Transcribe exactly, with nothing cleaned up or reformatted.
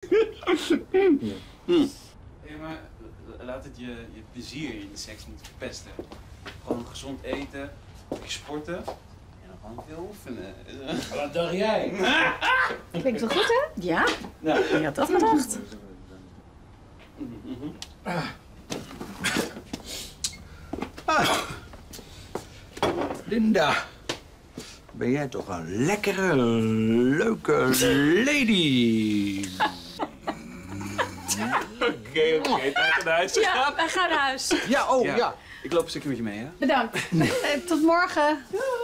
Mm. Hey, maar laat het je, je plezier in de seks niet verpesten. Gewoon gezond eten, een beetje sporten en dan gewoon veel oefenen. Wat dacht jij? Klinkt wel goed, hè? Ja. Ja. Je had dat gedacht. Mm-hmm. Ah. Ah. Linda, ben jij toch een lekkere, leuke lady? Oké, oké, tijd naar huis te gaan. Ja, wij gaan naar huis. Ja, oh ja. ja. Ik loop een stukje met je mee, hè? Bedankt. Eh, Tot morgen.